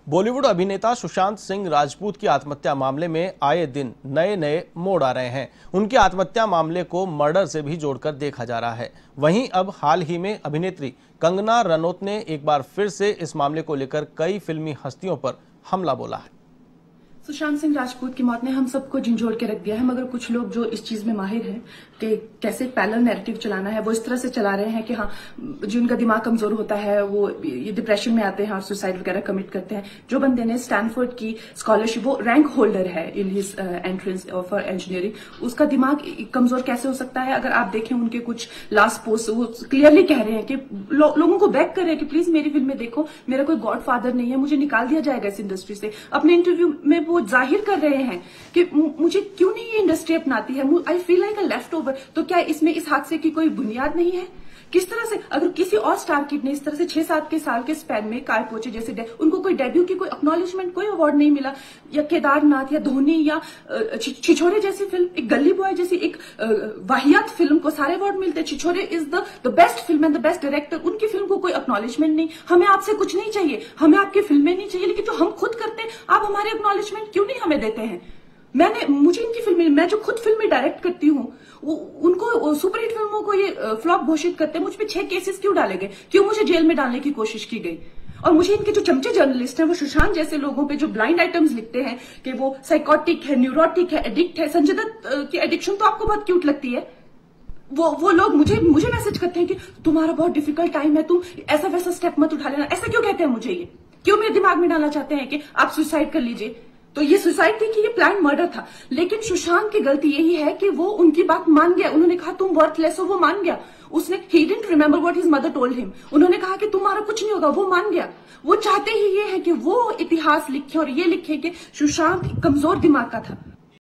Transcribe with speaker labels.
Speaker 1: बॉलीवुड अभिनेता सुशांत सिंह राजपूत की आत्महत्या मामले में आए दिन नए नए मोड़ आ रहे हैं। उनकी आत्महत्या मामले को मर्डर से भी जोड़कर देखा जा रहा है। वहीं अब हाल ही में अभिनेत्री कंगना रनौत ने एक बार फिर से इस मामले को लेकर कई फिल्मी हस्तियों पर हमला बोला है।
Speaker 2: सुशांत सिंह राजपूत की मौत ने हम सबको झंझोड़ के रख दिया है, मगर कुछ लोग जो इस चीज में माहिर हैं कि कैसे पैरेलल नैरेटिव चलाना है, वो इस तरह से चला रहे हैं कि हाँ, जिनका दिमाग कमजोर होता है वो ये डिप्रेशन में आते हैं और सुसाइड वगैरह कमिट करते हैं। जो बंदे ने स्टैनफोर्ड की स्कॉलरशिप, वो रैंक होल्डर है in his entrance for engineering, उसका दिमाग कमजोर कैसे हो सकता है? अगर आप देखें उनके कुछ लास्ट पोस्ट, वो क्लियरली कह रहे हैं कि लोगों को बैक कर रहे हैं कि प्लीज मेरी फिल्म देखो, मेरा कोई गॉड फादर नहीं है, मुझे निकाल दिया जाएगा इस इंडस्ट्री से। अपने इंटरव्यू में वो जाहिर कर रहे हैं कि मुझे क्यों नहीं ये इंडस्ट्री अपनाती है, I feel like a left over. तो क्या इसमें इस हादसे की कोई बुनियाद नहीं है? किस तरह से अगर किसी और स्टार किड ने इस तरह से 6-7 के साल के स्पैन में काय पोचे जैसे उनको कोई डेब्यू की कोई एक्नॉलेजमेंट, कोई अवार्ड नहीं मिला, या केदारनाथ या धोनी या छिछोरे जैसी फिल्म, एक गली बॉय जैसी एक वाहियात फिल्म को सारे अवार्ड मिलते। Chhichhore is the best film and the best director, उनकी फिल्म को कोई एक्नॉलेजमेंट नहीं। हमें आपसे कुछ नहीं चाहिए, हमें आपकी फिल्में नहीं चाहिए, लेकिन जो हम खुद करते हैं आप हमारे एक्नॉलेजमेंट क्यों नहीं हमें देते हैं? मुझे इनकी फिल्में, मैं जो खुद फिल्में डायरेक्ट करती हूँ, उनको सुपरहिट फिल्मों को ये फ्लॉप घोषित करते हैं। मुझ पे 6 केसेस क्यों डाले गए? क्यों मुझे जेल में डालने की कोशिश की गई? और मुझे इनके जो चमचे जर्नलिस्ट हैं, वो सुशांत जैसे लोगों पे जो ब्लाइंड आइटम्स लिखते हैं कि वो साइकोटिक है, न्यूरोटिक है, एडिक्ट है। संजय दत्त की एडिक्शन तो आपको बहुत क्यूट लगती है। वो लोग मुझे मैसेज करते हैं कि तुम्हारा बहुत डिफिकल्ट टाइम है, तुम ऐसा वैसा स्टेप मत उठा लेना। ऐसा क्यों कहते हैं मुझे? ये क्यों मेरे दिमाग में डालना चाहते हैं कि आप सुसाइड कर लीजिए? तो ये सुसाइड थी कि ये प्लान मर्डर था? लेकिन सुशांत की गलती यही है कि वो उनकी बात मान गया। उन्होंने कहा तुम वर्थलेस हो, वो मान गया। उसने he didn't remember what his mother told him. उन्होंने कहा कि तुम्हारा कुछ नहीं होगा, वो मान गया। वो चाहते ही ये है कि वो इतिहास लिखे और ये लिखे कि सुशांत कमजोर दिमाग का था।